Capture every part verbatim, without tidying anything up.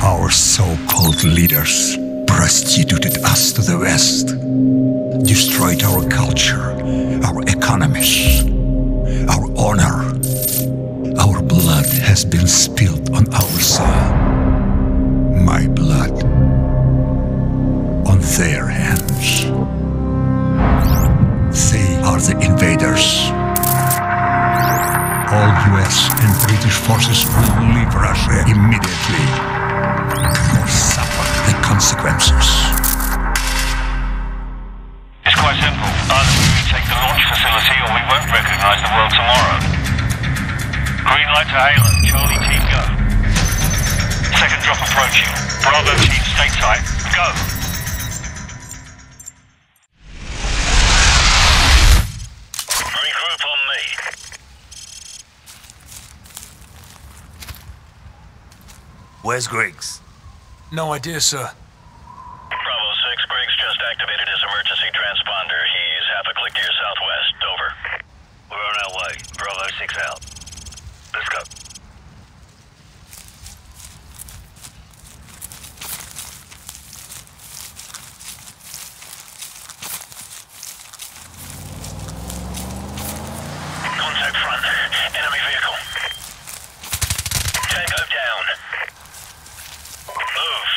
Our so-called leaders prostituted us to the West, destroyed our culture, our economies, our honor. Our blood has been spilled on our soil. My blood on their hands. They are the invaders. All U S and British forces will leave Russia immediately or suffer the consequences. It's quite simple. Either we retake the launch facility or we won't recognize the world tomorrow. Green light to Halo. Charlie team, go. Second drop approaching. Bravo team, stay tight. Go. Regroup on me. Where's Griggs? No idea, sir. Bravo six, Griggs just activated his emergency transponder. He's half a click to your southwest. Over. We're on our way. Bravo six out. Let's go. Contact front. Enemy vehicle. Tango down. Move.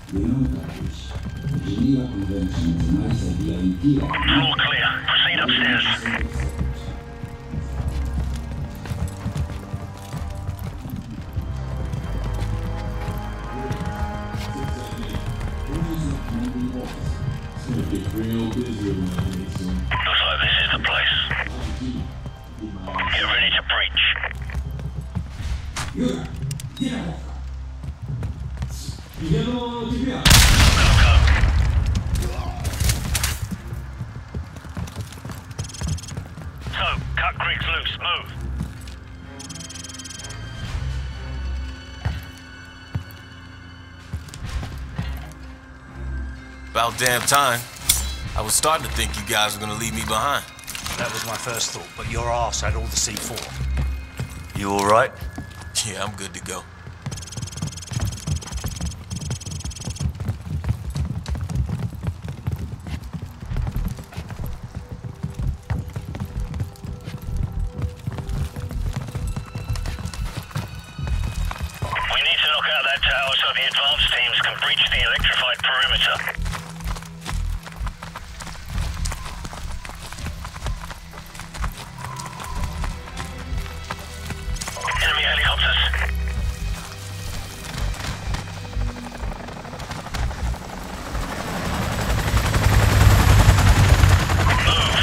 Floor clear. Proceed upstairs. Looks like this is the place. Get ready to breach. So, cut Griggs loose. Move. About damn time. I was starting to think you guys were gonna leave me behind. That was my first thought, but your arse had all the C four. You all right? Yeah, I'm good to go. We need to knock out that tower so the advanced teams can breach the electrified perimeter. Enemy helicopters. Move.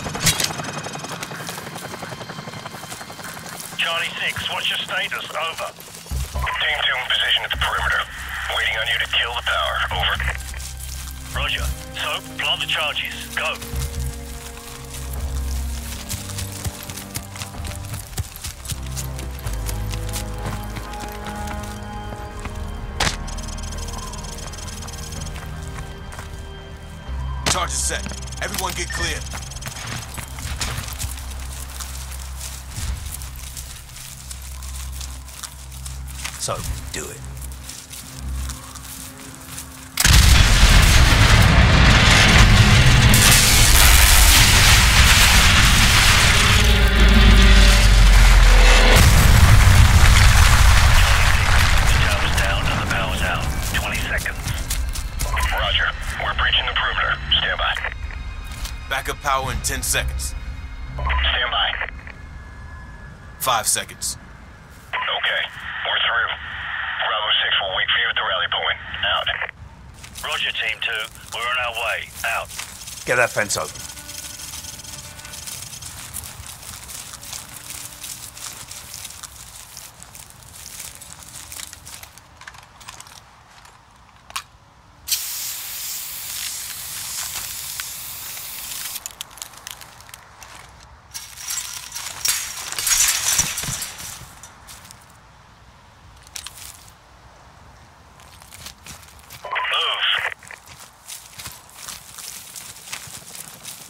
Charlie six, what's your status? Over. Team two in position at the perimeter. Waiting on you to kill the power. Over. Roger. So, plant the charges. Go. Charge is set. Everyone get clear. So, do it. The tower's down and the power's out. twenty seconds. Roger. We're breaching the perimeter. Stand by. Backup power in ten seconds. Stand by. Five seconds. Okay. We're through. Bravo six will wait for you at the rally point. Out. Roger, Team two. We're on our way. Out. Get that fence open. Move.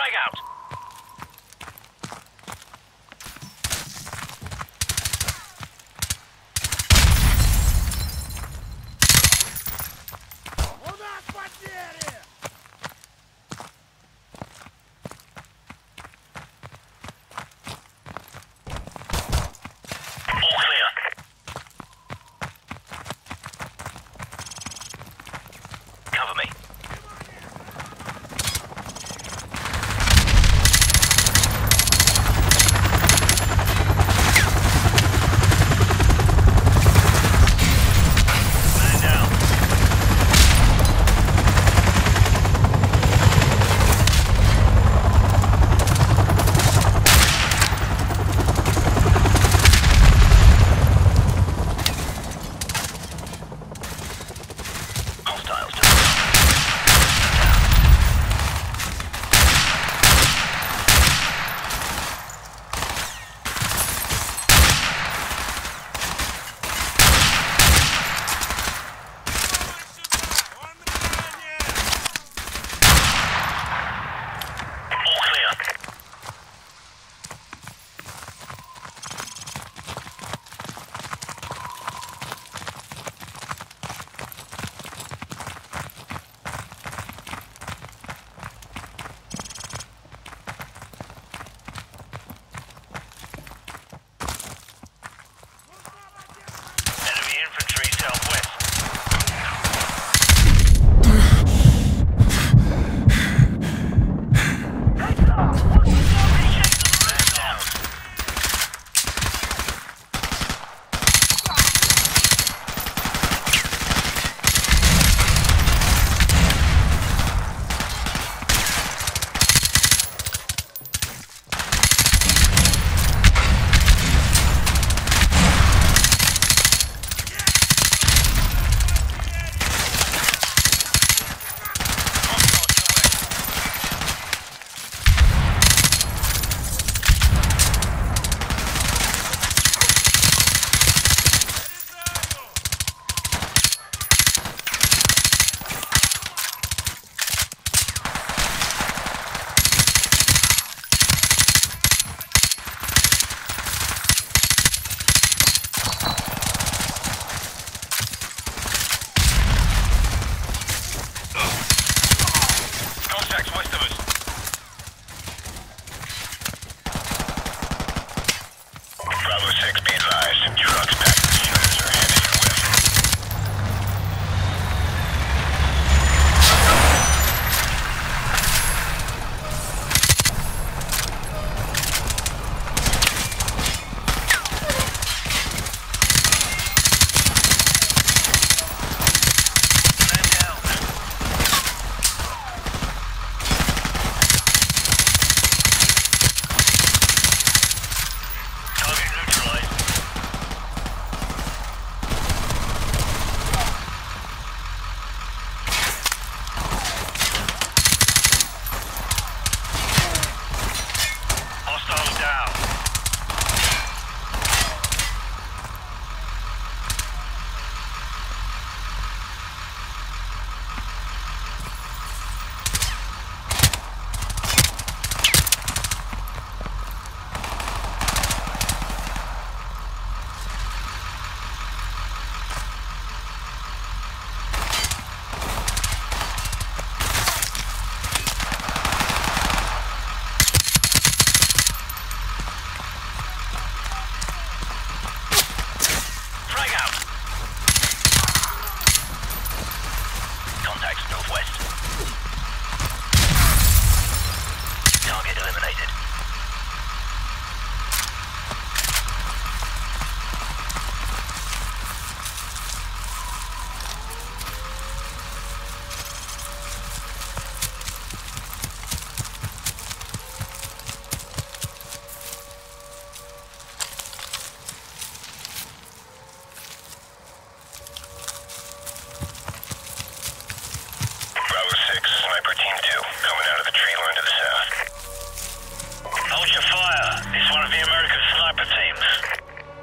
Frag out!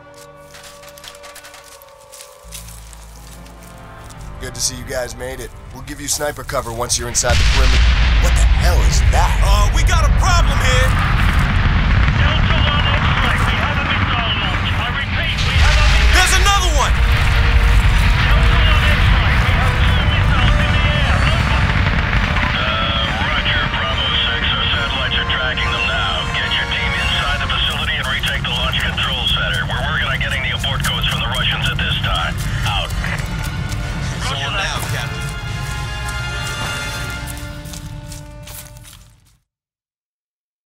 Good to see you guys made it. We'll give you sniper cover once you're inside the perimeter. What the hell is that? Uh, we got a